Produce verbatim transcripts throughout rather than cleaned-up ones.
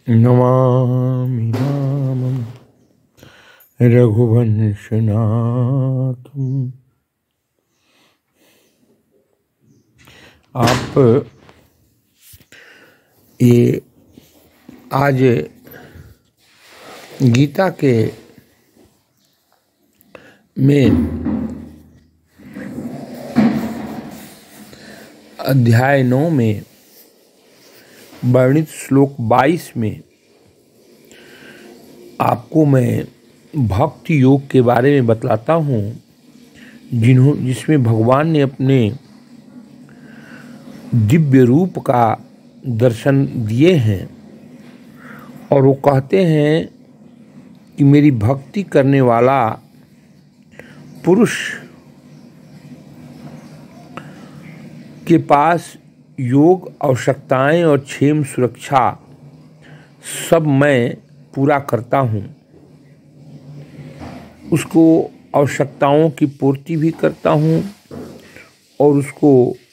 नमामि रामं रघुवंशनाथम्। आप ये आज गीता के में अध्याय नौ में वर्णित श्लोक बाईस में आपको मैं भक्ति योग के बारे में बतलाता हूँ, जिन्हों जिसमें भगवान ने अपने दिव्य रूप का दर्शन दिए हैं और वो कहते हैं कि मेरी भक्ति करने वाला पुरुष के पास योग, आवश्यकताएं और क्षेम सुरक्षा सब मैं पूरा करता हूँ। उसको आवश्यकताओं की पूर्ति भी करता हूँ और उसको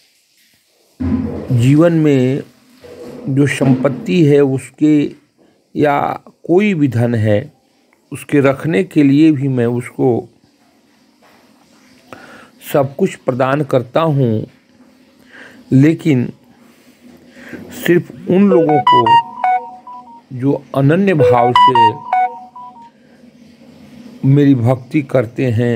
जीवन में जो संपत्ति है उसके या कोई भी धन है उसके रखने के लिए भी मैं उसको सब कुछ प्रदान करता हूँ। लेकिन सिर्फ उन लोगों को जो अनन्य भाव से मेरी भक्ति करते हैं,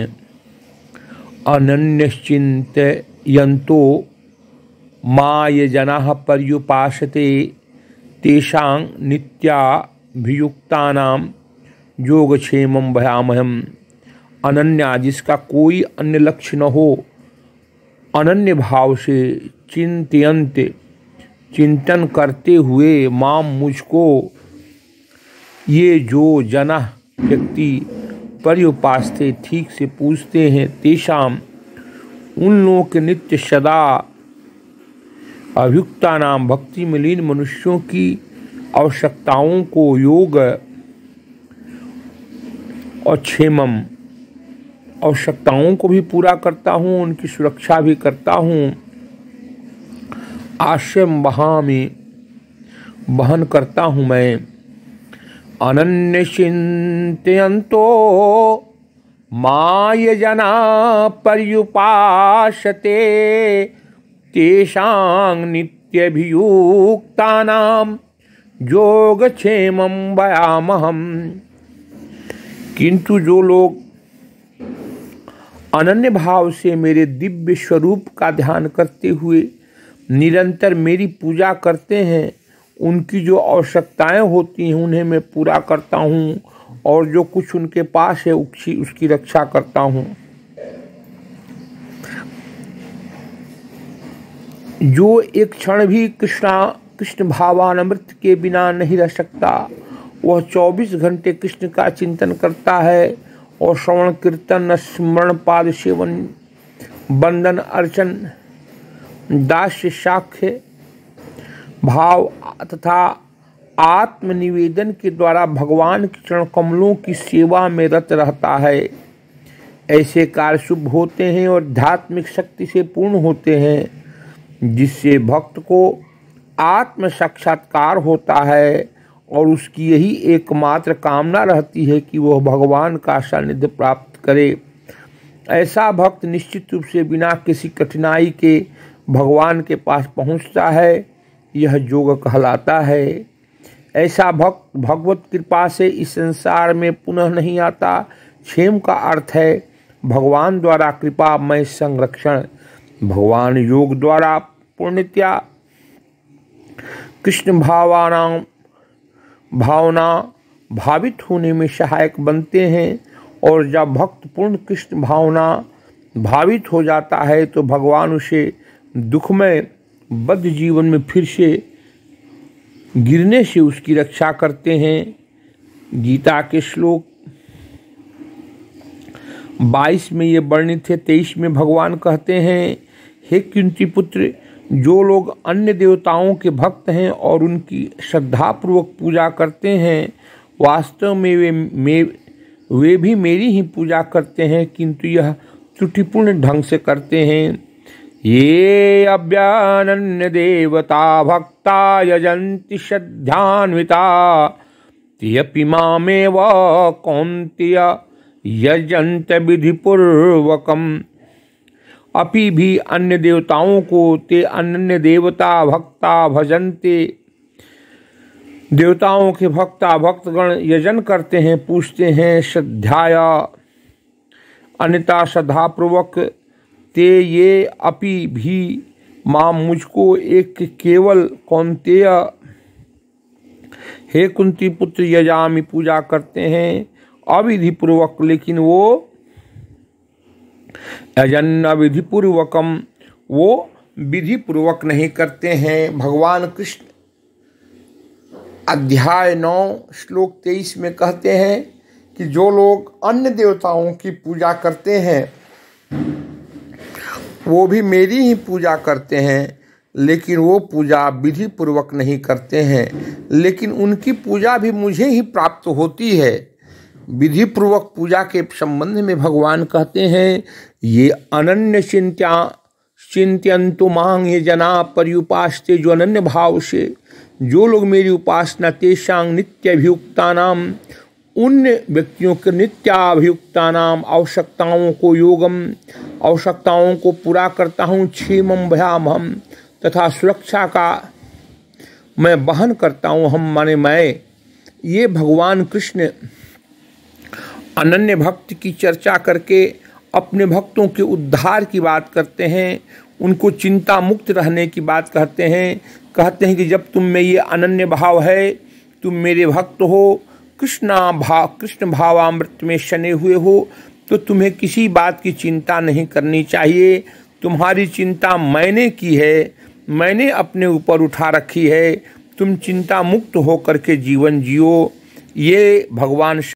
अनन्यश्चिन्तयन्तो मां ये जनाः पर्युपासते तेषां नित्याभियुक्तानां योगक्षेमं भयामहम्। अनन्या, जिसका कोई अन्य लक्ष्य न हो, अनन्य भाव से चिंतयन्त, चिंतन करते हुए, माम, मुझको, ये जो जना व्यक्ति पर्युपासते, ठीक से पूछते हैं, तेषाम, उन लोगों के नित्य सदा अभियुक्ता नाम, भक्ति में लीन मनुष्यों की आवश्यकताओं को योग और क्षेमम, आवश्यकताओं को भी पूरा करता हूँ, उनकी सुरक्षा भी करता हूँ। आश्रम वहामी, वहन करता हूँ मैं। अनन्य चिंतयन्तो मां ये जना पर्युपासते तेषां नित्यभियुक्तानां योगक्षेमं भयामहम्। किंतु जो लोग अनन्य भाव से मेरे दिव्य स्वरूप का ध्यान करते हुए निरंतर मेरी पूजा करते हैं, उनकी जो आवश्यकताएं होती हैं उन्हें मैं पूरा करता हूँ और जो कुछ उनके पास है उसकी उसकी रक्षा करता हूँ। जो एक क्षण भी कृष्णा कृष्ण भावामृत के बिना नहीं रह सकता, वह चौबीस घंटे कृष्ण का चिंतन करता है और श्रवण कीर्तन स्मरण पाद सेवन बंदन अर्चन दास्य साक्ष्य भाव तथा आत्मनिवेदन के द्वारा भगवान के चरण कमलों की सेवा में रत रहता है। ऐसे कार्य शुभ होते हैं और आध्यात्मिक शक्ति से पूर्ण होते हैं, जिससे भक्त को आत्म साक्षात्कार होता है और उसकी यही एकमात्र कामना रहती है कि वह भगवान का सानिध्य प्राप्त करे। ऐसा भक्त निश्चित रूप से बिना किसी कठिनाई के भगवान के पास पहुंचता है, यह योग कहलाता है। ऐसा भक्त भगवत कृपा से इस संसार में पुनः नहीं आता। क्षेम का अर्थ है भगवान द्वारा कृपामय संरक्षण। भगवान योग द्वारा पूर्णतया कृष्ण भावानां भावना भावित होने में सहायक बनते हैं और जब भक्त पूर्ण कृष्ण भावना भावित हो जाता है तो भगवान उसे दुखमय बद्ध जीवन में फिर से गिरने से उसकी रक्षा करते हैं। गीता के श्लोक बाईस में ये वर्णित है। तेईस में भगवान कहते हैं, हे कुंती पुत्र, जो लोग अन्य देवताओं के भक्त हैं और उनकी श्रद्धापूर्वक पूजा करते हैं, वास्तव में वे मे वे भी मेरी ही पूजा करते हैं, किंतु यह त्रुटिपूर्ण ढंग से करते हैं। ये अव्यानन्य देवता भक्ता यजन्ति श्रद्धान्विता तेऽपि मामेव कौन्तेय यजन्त विधिपूर्वकम्। अपि भी अन्य देवताओं को ते अनन्य देवता भक्ता भजन्ते, देवताओं के भक्ता भक्तगण यजन करते हैं, पूछते हैं श्रद्धाया अन्यथा श्रद्धापूर्वक। ते ये अपि भी मां मुझको एक केवल कौन्तेय हे कुंती पुत्र यजामि पूजा करते हैं अविधि पूर्वक, लेकिन वो यजन विधि पूर्वकम वो विधि पूर्वक नहीं करते हैं। भगवान कृष्ण अध्याय नौ श्लोक तेईस में कहते हैं कि जो लोग अन्य देवताओं की पूजा करते हैं वो भी मेरी ही पूजा करते हैं, लेकिन वो पूजा विधि पूर्वक नहीं करते हैं, लेकिन उनकी पूजा भी मुझे ही प्राप्त होती है। विधि पूर्वक पूजा के संबंध में भगवान कहते हैं ये अनन्य चिंत्या चिंत्यन्तु मांग ये जना पर्युपास्ते, जो अनन्य भाव से जो लोग मेरी उपासना तेषां नित्याभियुक्तानाम, उन व्यक्तियों के नित्याभियुक्तानाम आवश्यकताओं को योगम आवश्यकताओं को पूरा करता हूँ, क्षेमम भयामहम तथा सुरक्षा का मैं वहन करता हूँ, हम माने मैं। ये भगवान कृष्ण अनन्य भक्त की चर्चा करके अपने भक्तों के उद्धार की बात करते हैं, उनको चिंता मुक्त रहने की बात कहते हैं। कहते हैं कि जब तुम में ये अनन्य भाव है, तुम मेरे भक्त हो, कृष्णा भाव कृष्ण भावामृत में शने हुए हो, तो तुम्हें किसी बात की चिंता नहीं करनी चाहिए। तुम्हारी चिंता मैंने की है, मैंने अपने ऊपर उठा रखी है, तुम चिंता मुक्त होकर के जीवन जियो। ये भगवान